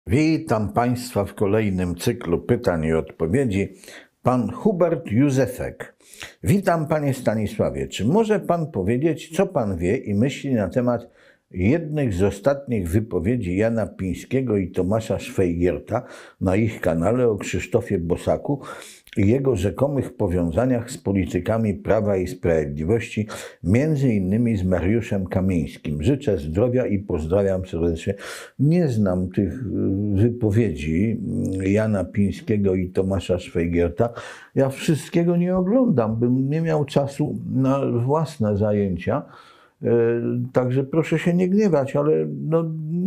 Witam Państwa w kolejnym cyklu pytań i odpowiedzi. Pan Hubert Józefek. Witam Panie Stanisławie. Czy może Pan powiedzieć, co Pan wie i myśli na temat jednych z ostatnich wypowiedzi Jana Pińskiego i Tomasza Szwajgierta na ich kanale o Krzysztofie Bosaku i jego rzekomych powiązaniach z politykami Prawa i Sprawiedliwości, między innymi z Mariuszem Kamińskim? Życzę zdrowia i pozdrawiam serdecznie. Nie znam tych wypowiedzi Jana Pińskiego i Tomasza Szwajgierta. Ja wszystkiego nie oglądam, bym nie miał czasu na własne zajęcia. Także proszę się nie gniewać, ale no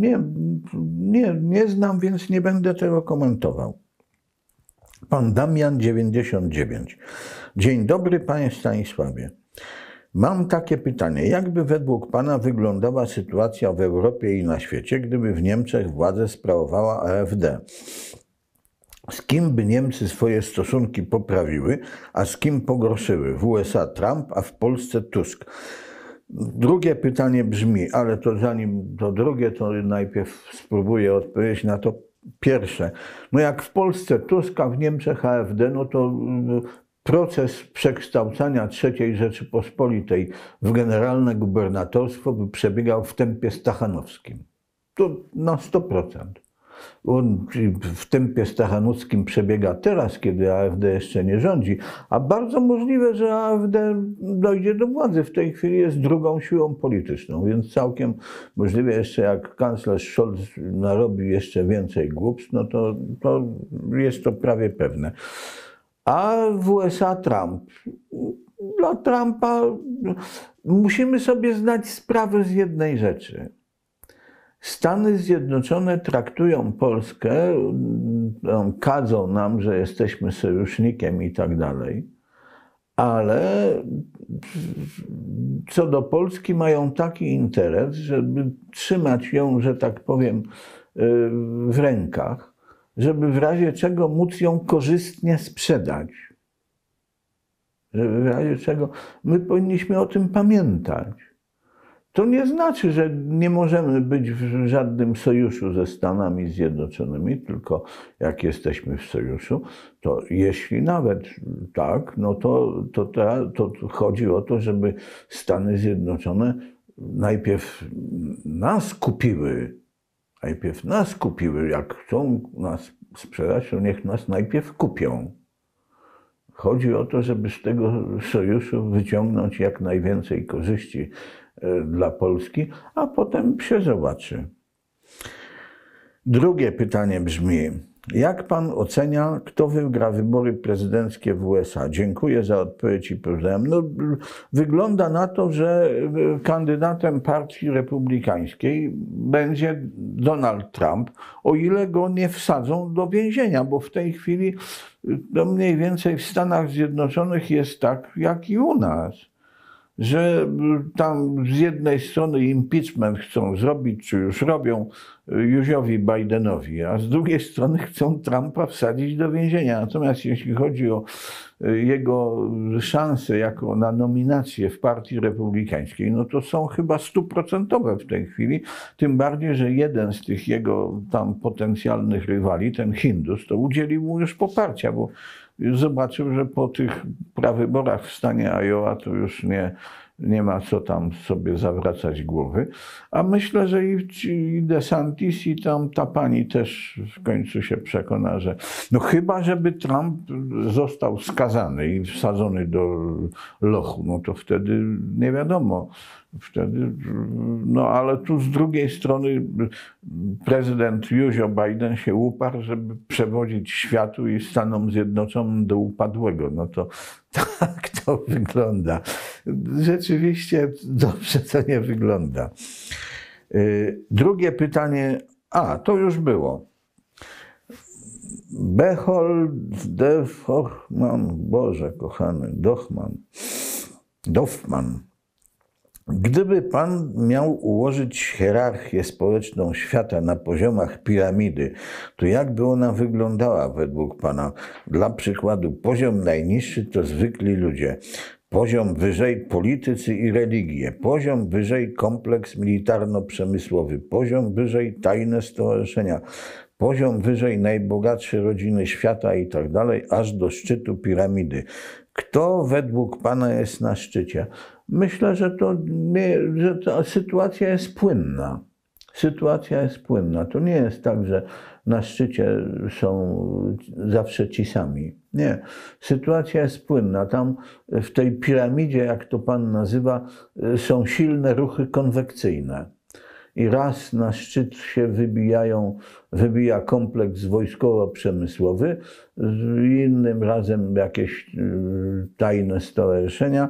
nie znam, więc nie będę tego komentował. Pan Damian 99. Dzień dobry Panie Stanisławie. Mam takie pytanie. Jakby według Pana wyglądała sytuacja w Europie i na świecie, gdyby w Niemczech władzę sprawowała AfD? Z kim by Niemcy swoje stosunki poprawiły, a z kim pogorszyły? W USA Trump, a w Polsce Tusk. Drugie pytanie brzmi, ale to zanim to drugie, to najpierw spróbuję odpowiedzieć na to pierwsze. No jak w Polsce Tusk, a w Niemczech AfD, no to proces przekształcania III Rzeczypospolitej w generalne gubernatorstwo by przebiegał w tempie stachanowskim. To na 100%. On w tempie stachanowskim przebiega teraz, kiedy AfD jeszcze nie rządzi, a bardzo możliwe, że AfD dojdzie do władzy. W tej chwili jest drugą siłą polityczną, więc całkiem możliwe jeszcze, jak kanclerz Scholz narobi jeszcze więcej głupstw, no to jest to prawie pewne. A w USA Trump. Dla Trumpa musimy sobie zdać sprawę z jednej rzeczy. Stany Zjednoczone traktują Polskę, kadzą nam, że jesteśmy sojusznikiem i tak dalej, ale co do Polski mają taki interes, żeby trzymać ją, że tak powiem, w rękach, żeby w razie czego móc ją korzystnie sprzedać. Żeby w razie czego my powinniśmy o tym pamiętać. To nie znaczy, że nie możemy być w żadnym sojuszu ze Stanami Zjednoczonymi, tylko jak jesteśmy w sojuszu, to jeśli nawet tak, no to chodzi o to, żeby Stany Zjednoczone najpierw nas kupiły. Jak chcą nas sprzedać, to niech nas najpierw kupią. Chodzi o to, żeby z tego sojuszu wyciągnąć jak najwięcej korzyści dla Polski, a potem się zobaczy. Drugie pytanie brzmi, jak Pan ocenia, kto wygra wybory prezydenckie w USA? Dziękuję za odpowiedź i pozdrawiam. No, wygląda na to, że kandydatem partii republikańskiej będzie Donald Trump, o ile go nie wsadzą do więzienia, bo w tej chwili to mniej więcej w Stanach Zjednoczonych jest tak, jak i u nas, że tam z jednej strony impeachment chcą zrobić, czy już robią, Józiowi Bidenowi, a z drugiej strony chcą Trumpa wsadzić do więzienia. Natomiast jeśli chodzi o jego szanse na nominację w partii republikańskiej, no to są chyba 100% w tej chwili, tym bardziej, że jeden z tych jego tam potencjalnych rywali, ten Hindus, to udzielił mu już poparcia, bo zobaczył, że po tych prawyborach w stanie Iowa to już nie ma co tam sobie zawracać głowy. A myślę, że i DeSantis i tam ta pani też w końcu się przekona, że no chyba, żeby Trump został skazany i wsadzony do lochu, no to wtedy nie wiadomo. Wtedy, no ale tu z drugiej strony prezydent Józio Biden się uparł, żeby przewodzić światu i Stanom Zjednoczonym do upadłego. No to tak to wygląda. Rzeczywiście dobrze to nie wygląda. Drugie pytanie, to już było. Behold Dorfman, Boże kochany, Dorfman. Gdyby Pan miał ułożyć hierarchię społeczną świata na poziomach piramidy, to jak by ona wyglądała według Pana? Dla przykładu, poziom najniższy to zwykli ludzie, poziom wyżej politycy i religie, poziom wyżej kompleks militarno-przemysłowy, poziom wyżej tajne stowarzyszenia, poziom wyżej najbogatsze rodziny świata i tak dalej, aż do szczytu piramidy. Kto według pana jest na szczycie? Myślę, że że ta sytuacja jest płynna. Sytuacja jest płynna. To nie jest tak, że na szczycie są zawsze ci sami. Nie. Sytuacja jest płynna. Tam w tej piramidzie, jak to pan nazywa, są silne ruchy konwekcyjne. I raz na szczyt się wybija kompleks wojskowo-przemysłowy, innym razem jakieś tajne stowarzyszenia,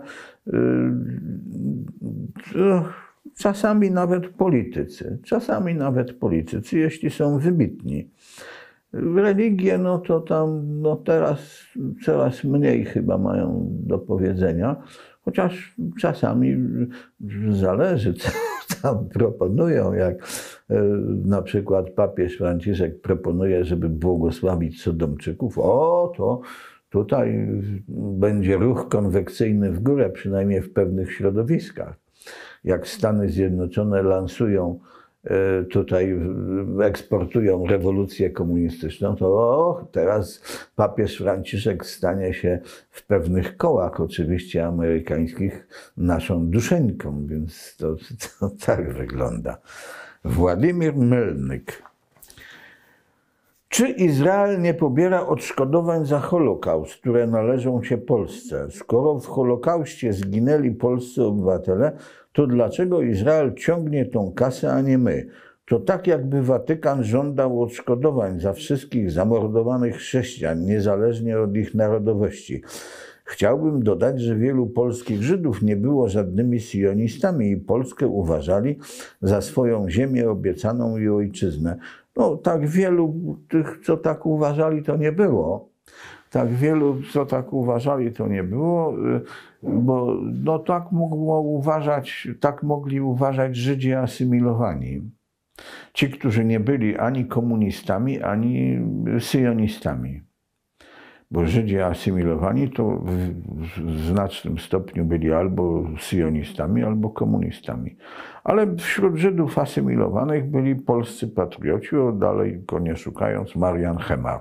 czasami nawet politycy, jeśli są wybitni. Religie, no to tam teraz coraz mniej chyba mają do powiedzenia, chociaż czasami zależy, co tam proponują, jak na przykład papież Franciszek proponuje, żeby błogosławić Sodomczyków, to tutaj będzie ruch konwekcyjny w górę, przynajmniej w pewnych środowiskach. Jak Stany Zjednoczone lansują tutaj, eksportują rewolucję komunistyczną, to teraz papież Franciszek stanie się w pewnych kołach, oczywiście amerykańskich, naszą duszeńką, więc to tak wygląda. Władimir Melnyk. Czy Izrael nie pobiera odszkodowań za Holokaust, które należą się Polsce? Skoro w Holokauście zginęli polscy obywatele, to dlaczego Izrael ciągnie tą kasę, a nie my? To tak jakby Watykan żądał odszkodowań za wszystkich zamordowanych chrześcijan, niezależnie od ich narodowości. Chciałbym dodać, że wielu polskich Żydów nie było żadnymi sionistami i Polskę uważali za swoją ziemię obiecaną i ojczyznę. No, tak wielu tych, co tak uważali, to nie było. Tak wielu, co tak uważali, to nie było, bo no, tak mogli uważać Żydzi asymilowani. Ci, którzy nie byli ani komunistami, ani syjonistami. Bo Żydzi asymilowani to w znacznym stopniu byli albo syjonistami, albo komunistami. Ale wśród Żydów asymilowanych byli polscy patrioci, dalej go nie szukając, Marian Hemar,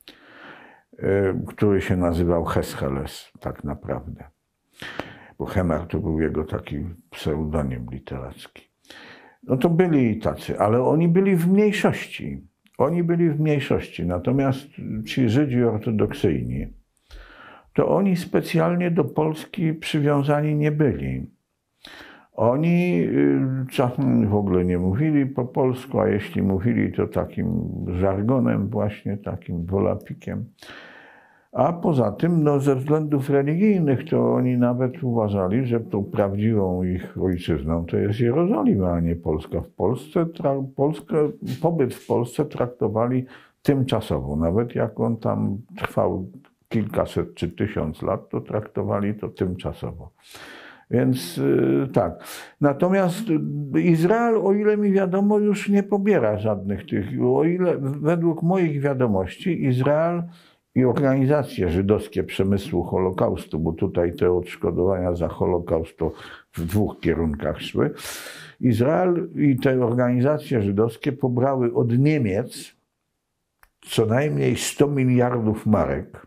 który się nazywał Hescheles tak naprawdę. Bo Hemar to był jego taki pseudonim literacki. No to byli i tacy, ale oni byli w mniejszości. Natomiast ci Żydzi ortodoksyjni, to oni specjalnie do Polski przywiązani nie byli. Oni czasem w ogóle nie mówili po polsku, a jeśli mówili, to takim żargonem właśnie, takim wolapikiem. A poza tym, no, ze względów religijnych, to oni nawet uważali, że tą prawdziwą ich ojczyzną to jest Jerozolima, a nie Polska. Pobyt w Polsce traktowali tymczasowo. Nawet jak on tam trwał kilkaset czy 1000 lat, to traktowali to tymczasowo. Więc tak. Natomiast Izrael, o ile mi wiadomo, już nie pobiera żadnych tych. O ile według moich wiadomości Izrael i organizacje żydowskie przemysłu Holokaustu, bo tutaj te odszkodowania za Holokaust to w dwóch kierunkach szły. Izrael i te organizacje żydowskie pobrały od Niemiec co najmniej 100 miliardów marek.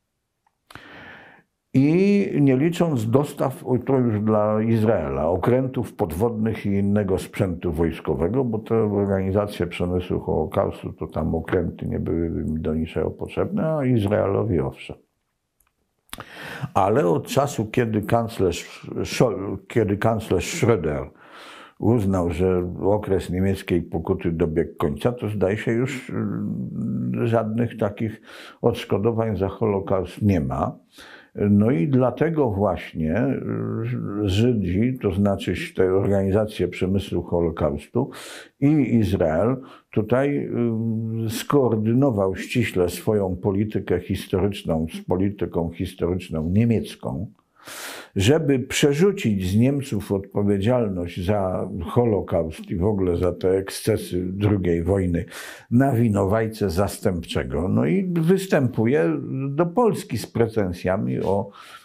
I nie licząc dostaw, to już dla Izraela, okrętów podwodnych i innego sprzętu wojskowego, bo te organizacje przemysłu Holokaustu, to tam okręty nie były do niczego potrzebne, a Izraelowi owszem. Ale od czasu, kiedy kanclerz Schröder uznał, że okres niemieckiej pokuty dobiegł końca, to zdaje się już żadnych takich odszkodowań za Holokaust nie ma. No i dlatego właśnie Żydzi, to znaczy te organizacje przemysłu Holokaustu i Izrael tutaj skoordynował ściśle swoją politykę historyczną z polityką historyczną niemiecką, żeby przerzucić z Niemców odpowiedzialność za Holokaust i w ogóle za te ekscesy II wojny na winowajcę zastępczego. No i występuje do Polski z pretensjami o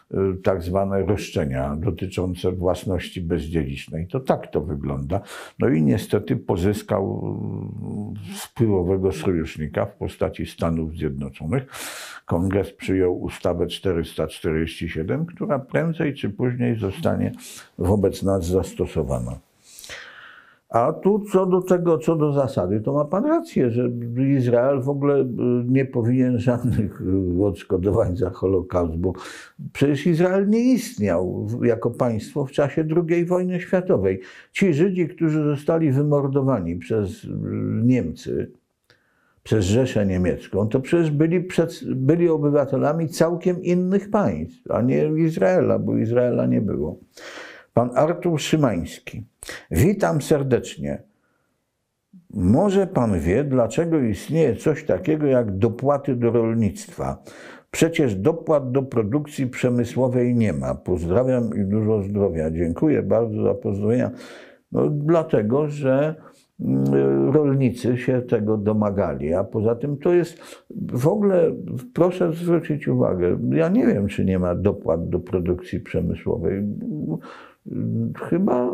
tak zwane roszczenia dotyczące własności bezdziedzicznej. To tak to wygląda. No i niestety pozyskał wpływowego sojusznika w postaci Stanów Zjednoczonych. Kongres przyjął ustawę 447, która prędzej czy później zostanie wobec nas zastosowana. A tu co do zasady, to ma pan rację, że Izrael w ogóle nie powinien żadnych odszkodowań za Holokaust, bo przecież Izrael nie istniał jako państwo w czasie II wojny światowej. Ci Żydzi, którzy zostali wymordowani przez Niemcy, przez Rzeszę Niemiecką, to przecież byli obywatelami całkiem innych państw, a nie Izraela, bo Izraela nie było. Pan Artur Szymański. Witam serdecznie. Może pan wie, dlaczego istnieje coś takiego jak dopłaty do rolnictwa? Przecież dopłat do produkcji przemysłowej nie ma. Pozdrawiam i dużo zdrowia. Dziękuję bardzo za pozdrowienia. No, dlatego, że rolnicy się tego domagali, a poza tym to jest w ogóle, proszę zwrócić uwagę, ja nie wiem, czy nie ma dopłat do produkcji przemysłowej. Chyba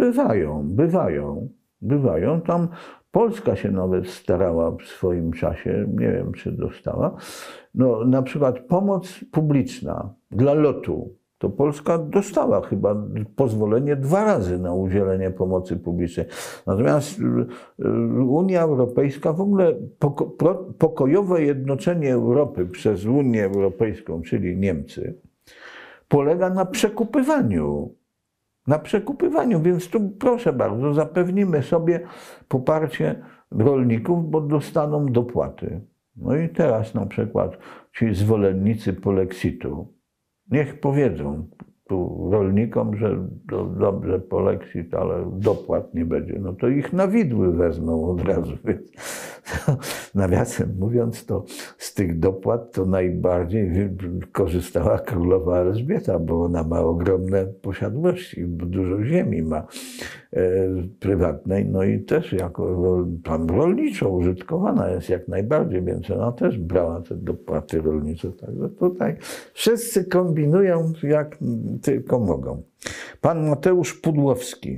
bywają. Tam Polska się nawet starała w swoim czasie, nie wiem, czy dostała. No, na przykład pomoc publiczna dla lotu. To Polska dostała chyba pozwolenie 2 razy na udzielenie pomocy publicznej. Natomiast Unia Europejska, w ogóle pokojowe jednoczenie Europy przez Unię Europejską, czyli Niemcy, polega na przekupywaniu. Więc tu proszę bardzo, zapewnimy sobie poparcie rolników, bo dostaną dopłaty. No i teraz na przykład ci zwolennicy polexitu, niech powiedzą tu rolnikom, że to dobrze polexit, ale dopłat nie będzie. No to ich na widły wezmą od razu. Więc nawiasem mówiąc, to z tych dopłat to najbardziej korzystała królowa Elżbieta, bo ona ma ogromne posiadłości, dużo ziemi ma prywatnej, no i też jako tam rolniczo użytkowana jest jak najbardziej, więc ona też brała te dopłaty rolnicze. Także tutaj wszyscy kombinują jak tylko mogą. Pan Mateusz Pudłowski.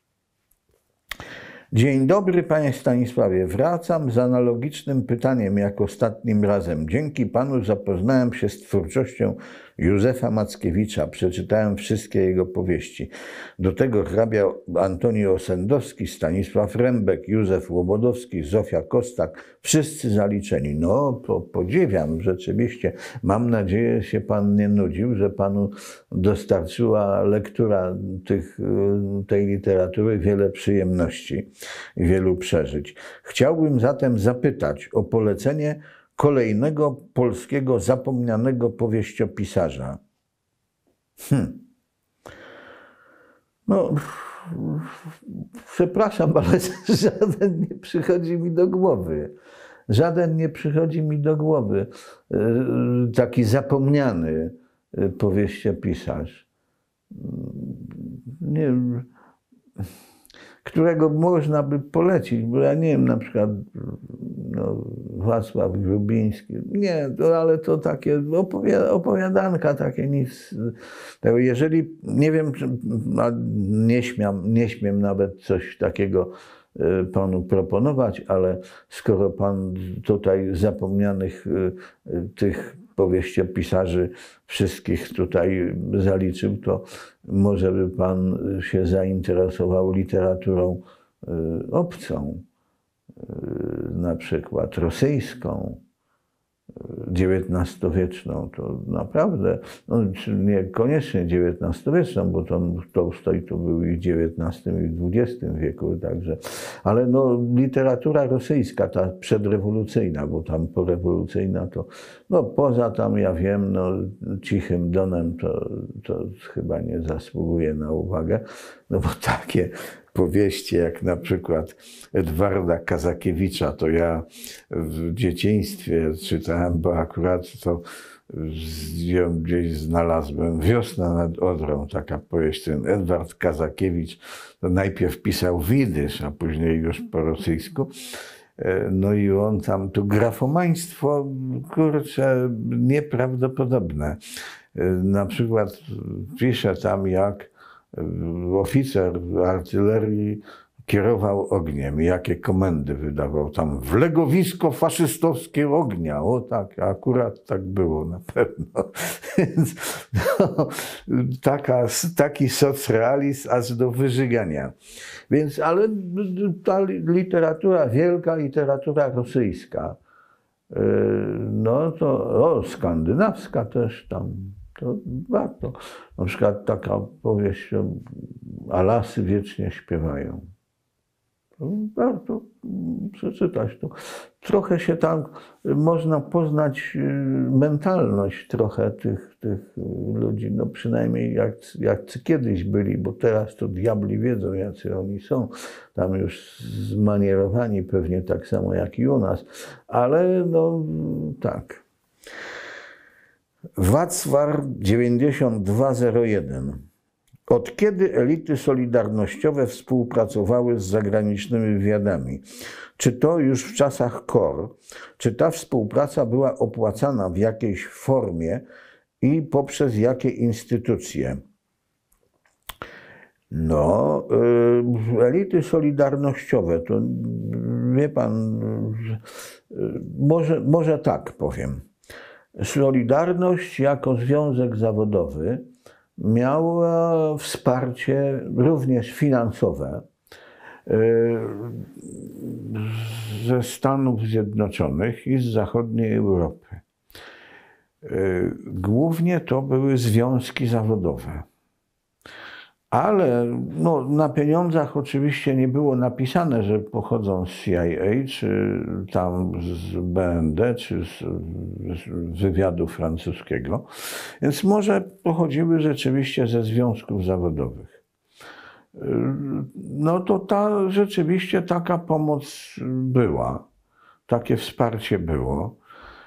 Dzień dobry, panie Stanisławie. Wracam z analogicznym pytaniem jak ostatnim razem. Dzięki panu zapoznałem się z twórczością Józefa Mackiewicza. Przeczytałem wszystkie jego powieści. Do tego hrabia Antoni Osendowski, Stanisław Rembek, Józef Łobodowski, Zofia Kostak. Wszyscy zaliczeni. No, podziwiam rzeczywiście. Mam nadzieję, że się pan nie nudził, że panu dostarczyła lektura tej literatury wiele przyjemności i wielu przeżyć. Chciałbym zatem zapytać o polecenie kolejnego polskiego zapomnianego powieściopisarza. No, przepraszam, ale żaden nie przychodzi mi do głowy. Taki zapomniany powieściopisarz. Nie wiem, którego można by polecić, bo ja nie wiem, na przykład Wacław Grubiński. Nie, ale to takie opowiadanka, takie nic. Jeżeli, nie wiem, nie śmiem nawet coś takiego panu proponować, ale skoro pan tutaj zapomnianych tych powieściopisarzy wszystkich tutaj zaliczył, to może by pan się zainteresował literaturą obcą, na przykład rosyjską, XIX-wieczną, to naprawdę, no, niekoniecznie XIX-wieczną, bo Tolstoj to był i w XIX i w XX wieku, także, ale no, literatura rosyjska, ta przedrewolucyjna, bo tam porewolucyjna to, no poza tam, ja wiem, no, Cichym Donem to chyba nie zasługuje na uwagę, no bo takie powieści jak na przykład Edwarda Kazakiewicza, to ja w dzieciństwie czytałem, bo akurat to ją gdzieś znalazłem. Wiosna nad Odrą, taka powieść. Ten Edward Kazakiewicz to najpierw pisał w jidysz, a później już po rosyjsku. No i on tam, to grafomaństwo, kurczę, nieprawdopodobne. Na przykład pisze tam, jak oficer artylerii kierował ogniem i jakie komendy wydawał tam w legowisko faszystowskie ognia. O tak, akurat tak było na pewno. Więc no, taki socrealizm aż do wyżygania. Więc, ale ta literatura, wielka literatura rosyjska, no to skandynawska też tam, to warto. Na przykład taka powieść, a lasy wiecznie śpiewają. Warto przeczytać to. Trochę się tam można poznać mentalność trochę tych ludzi, no przynajmniej jak kiedyś byli, bo teraz to diabli wiedzą, jacy oni są. Tam już zmanierowani pewnie tak samo jak i u nas, ale no tak. Wacłar 9201. Od kiedy elity solidarnościowe współpracowały z zagranicznymi wywiadami? Czy to już w czasach KOR? Czy ta współpraca była opłacana w jakiejś formie i poprzez jakie instytucje? No, elity solidarnościowe, to wie pan, może tak powiem. Solidarność jako związek zawodowy miała wsparcie również finansowe ze Stanów Zjednoczonych i z zachodniej Europy. Głównie to były związki zawodowe. Ale no, na pieniądzach oczywiście nie było napisane, że pochodzą z CIA, czy tam z BND, czy z wywiadu francuskiego. Więc może pochodziły rzeczywiście ze związków zawodowych. No to rzeczywiście taka pomoc była, takie wsparcie było.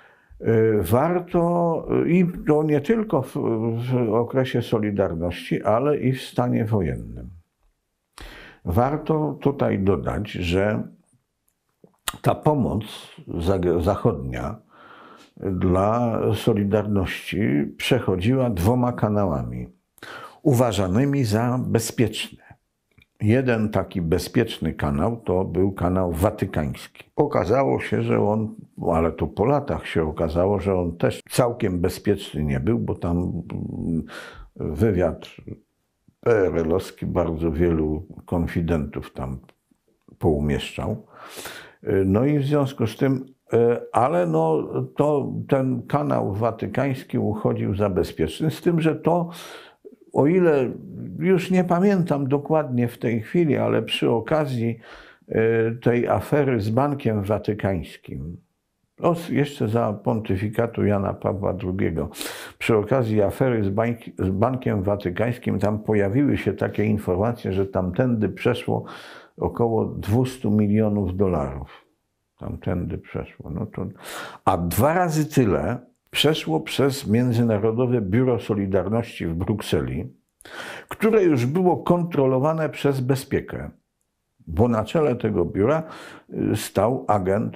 Warto, i to nie tylko w okresie Solidarności, ale i w stanie wojennym. Warto tutaj dodać, że ta pomoc zachodnia dla Solidarności przechodziła 2 kanałami, uważanymi za bezpieczne. Jeden taki bezpieczny kanał to był kanał watykański. Okazało się, że on, ale to po latach się okazało, że on też całkiem bezpieczny nie był, bo tam wywiad PRL-owski bardzo wielu konfidentów tam poumieszczał. No i w związku z tym, ale no ten kanał watykański uchodził za bezpieczny, z tym, że to, o ile już nie pamiętam dokładnie w tej chwili, ale przy okazji tej afery z Bankiem Watykańskim, jeszcze za pontyfikatu Jana Pawła II, przy okazji afery z Bankiem Watykańskim, tam pojawiły się takie informacje, że tamtędy przeszło około $200 milionów. Tamtędy przeszło. No to, a 2 razy tyle przeszło przez Międzynarodowe Biuro Solidarności w Brukseli, które już było kontrolowane przez bezpiekę, bo na czele tego biura stał agent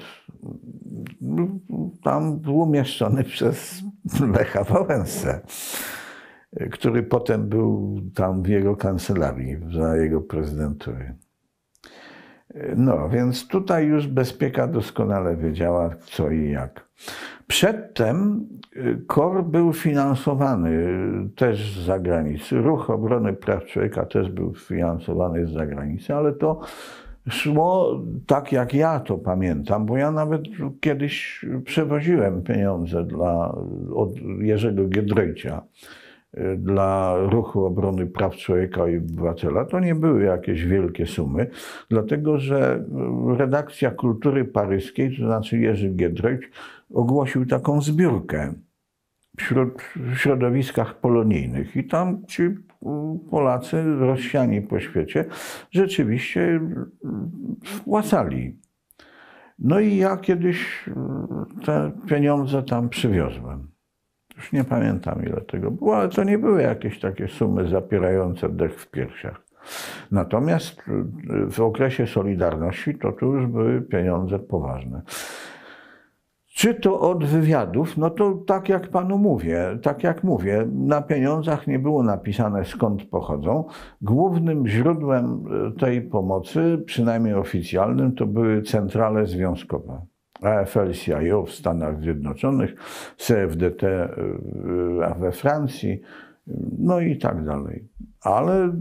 tam umieszczony przez Lecha Wałęsę, który potem był tam w jego kancelarii, za jego prezydentury. No, więc tutaj już bezpieka doskonale wiedziała, co i jak. Przedtem KOR był finansowany też z zagranicy. Ruch Obrony Praw Człowieka też był finansowany z zagranicy, ale to szło tak, jak ja to pamiętam, bo ja nawet kiedyś przewoziłem pieniądze od Jerzego Giedroycia dla Ruchu Obrony Praw Człowieka i Obywatela. To nie były jakieś wielkie sumy, dlatego że redakcja Kultury Paryskiej, to znaczy Jerzy Giedroyć, ogłosił taką zbiórkę w środowiskach polonijnych i tam ci Polacy rozsiani po świecie rzeczywiście wpłacali. No i ja kiedyś te pieniądze tam przywiozłem. Już nie pamiętam, ile tego było, ale to nie były jakieś takie sumy zapierające dech w piersiach. Natomiast w okresie Solidarności to już były pieniądze poważne. Czy to od wywiadów? No to tak jak panu mówię, na pieniądzach nie było napisane, skąd pochodzą. Głównym źródłem tej pomocy, przynajmniej oficjalnym, to były centrale związkowe. AFL-CIO w Stanach Zjednoczonych, CFDT we Francji, no i tak dalej. Ale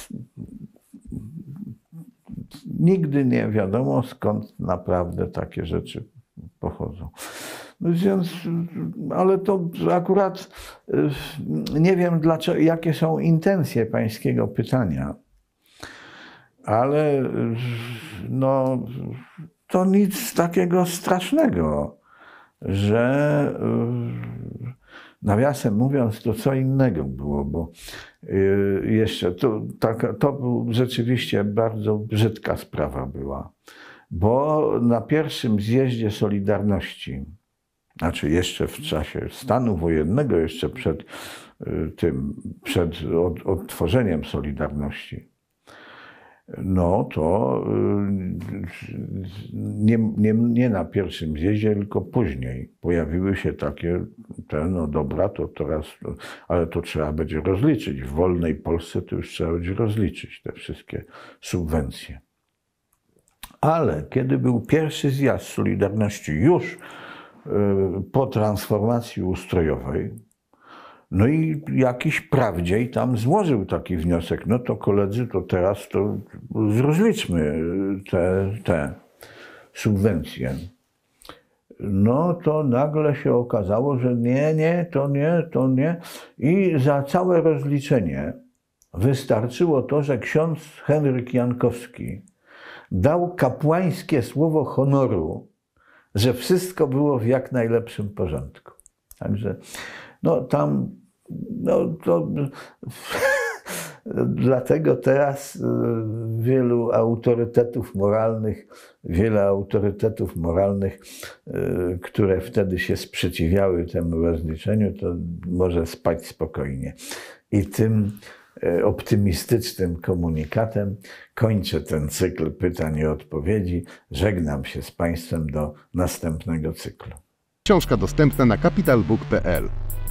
nigdy nie wiadomo, skąd naprawdę takie rzeczy pochodzą. Więc, ale to akurat nie wiem, dlaczego, jakie są intencje pańskiego pytania, ale no, to nic takiego strasznego, że nawiasem mówiąc, to co innego było, bo jeszcze to był rzeczywiście bardzo brzydka sprawa była, bo na pierwszym zjeździe Solidarności, znaczy jeszcze w czasie stanu wojennego, jeszcze przed odtworzeniem Solidarności, no to nie na pierwszym zjeździe, tylko później pojawiły się takie, no dobra, to teraz, ale to trzeba będzie rozliczyć. W wolnej Polsce to już trzeba będzie rozliczyć te wszystkie subwencje. Ale kiedy był pierwszy zjazd Solidarności już po transformacji ustrojowej, no i jakiś prawdziej tam złożył taki wniosek, no to koledzy, to teraz to rozliczmy te subwencje. No to nagle się okazało, że to nie. I za całe rozliczenie wystarczyło to, że ksiądz Henryk Jankowski dał kapłańskie słowo honoru, że wszystko było w jak najlepszym porządku. Także no tam, no to dlatego teraz wiele autorytetów moralnych, które wtedy się sprzeciwiały temu rozliczeniu, to może spać spokojnie. I tym optymistycznym komunikatem kończę ten cykl pytań i odpowiedzi. Żegnam się z Państwem do następnego cyklu. Książka dostępna na capitalbook.pl.